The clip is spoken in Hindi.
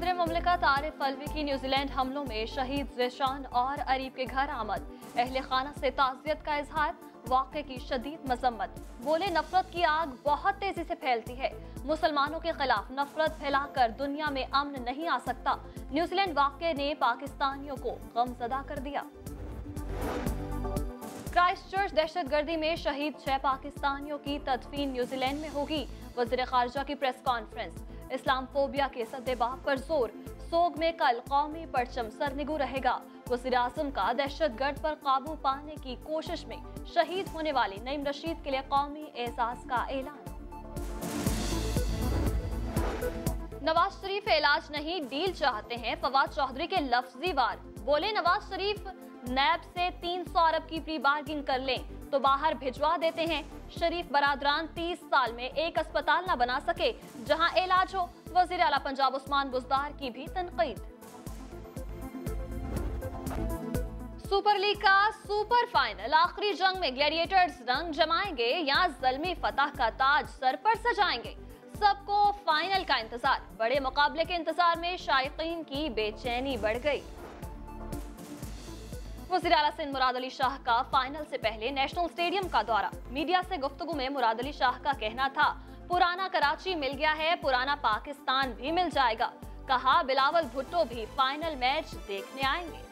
सदर मुमलिकत आरिफ अलवी की न्यूजीलैंड हमलों में शहीद ज़ेशान और अरीब के घर आमद। अहले खाना से ताज़ियत का इजहार, वाक़े की शदीद मजम्मत। बोले नफरत की आग बहुत तेजी से फैलती है। मुसलमानों के खिलाफ नफरत फैलाकर दुनिया में अमन नहीं आ सकता। न्यूजीलैंड वाक़े ने पाकिस्तानियों को गमज़दा कर दिया। क्राइस्टचर्च दहशतगर्दी में शहीद 6 पाकिस्तानियों की तदफीन न्यूजीलैंड में होगी। वज़ीर ख़ारजा की प्रेस कॉन्फ्रेंस। इस्लामफोबिया के सद्देबाब पर जोर। सोग में कल कौमी परचम सरनिगू रहेगा। वज़ीर आज़म का दहशतगर्द पर काबू पाने की कोशिश में शहीद होने वाली नईम रशीद के लिए कौमी एजाज का ऐलान। नवाज शरीफ इलाज नहीं डील चाहते हैं, फवाद चौधरी के लफ्जी वार। बोले नवाज शरीफ नैब से 300 अरब की प्री बार्गिंग कर लें तो बाहर भिजवा देते हैं। शरीफ बरादरान 30 साल में एक अस्पताल न बना सके जहां इलाज हो। वजीर आला पंजाब उस्मान बुज़दार की भी तनकीद। सुपर लीग का सुपर फाइनल, आखिरी जंग में ग्लैडिएटर्स रंग जमाएंगे या ज़ल्मी फतह का ताज सर पर सजाएंगे। सबको फाइनल का इंतजार। बड़े मुकाबले के इंतजार में शायकीन की बेचैनी बढ़ गई। वज़ीर आला सिंध मुराद अली शाह का फाइनल से पहले नेशनल स्टेडियम का दौरा। मीडिया से गुफ्तगू में मुराद अली शाह का कहना था, पुराना कराची मिल गया है, पुराना पाकिस्तान भी मिल जाएगा। कहा बिलावल भुट्टो भी फाइनल मैच देखने आएंगे।